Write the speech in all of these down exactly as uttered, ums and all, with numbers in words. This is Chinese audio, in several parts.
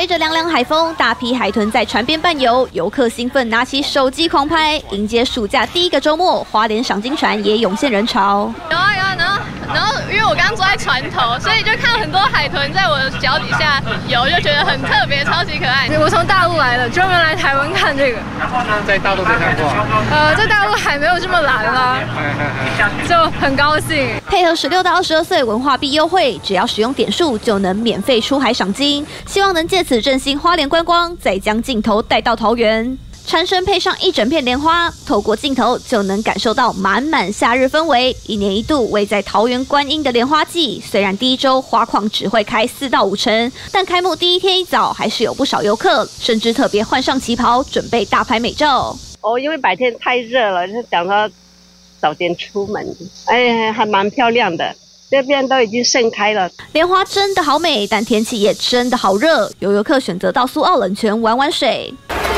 吹着凉凉海风，大批海豚在船边伴游，游客兴奋拿起手机狂拍，迎接暑假第一个周末，花莲赏金船也涌现人潮。 有啊有啊，然后然后因为我刚刚坐在船头，所以就看很多海豚在我的脚底下游，就觉得很特别，超级可爱。我从大陆来的，专门来台湾看这个。 在大陆没看过？ 呃，在大陆海没有这么蓝啦，就很高兴。 配合十六到二十二岁文化币优惠，只要使用点数就能免费出海赏金，希望能借此振兴花莲观光，再将镜头带到桃园。船身配上一整片莲花，透过镜头就能感受到满满夏日氛围。一年一度位在桃园观音的莲花季，虽然第一周花况只会开四到五成，但开幕第一天一早还是有不少游客，甚至特别换上旗袍，准备大拍美照。 哦，因为白天太热了，就想说早点出门。哎，还蛮漂亮的。这边都已经盛开了， 莲花真的好美，但天气也真的好热。有游客选择到苏澳冷泉玩玩水，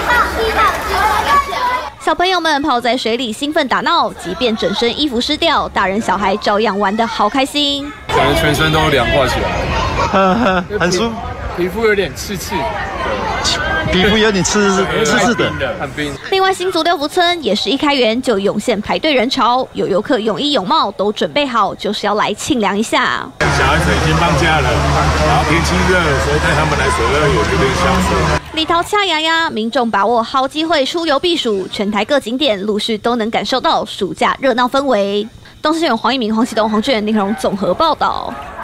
小朋友们泡在水里兴奋打闹，即便整身衣服湿掉，大人小孩照样玩得好开心。 感觉全身都凉快起来， 很舒服， 皮肤有点刺刺。 皮肤有点刺刺刺的， 很冰。 另外，新竹六福村也是一开园就涌现排队人潮，有游客泳衣泳帽都准备好，就是要来庆凉一下。 小孩子已经放假了，然后天气热，所以带他们来水乐园这边享受。 里头掐牙牙，民众把握好机会出游避暑，全台各景点陆续都能感受到暑假热闹氛围。东森新闻黄一鸣、黄启东、黄志远、林荣综合报道。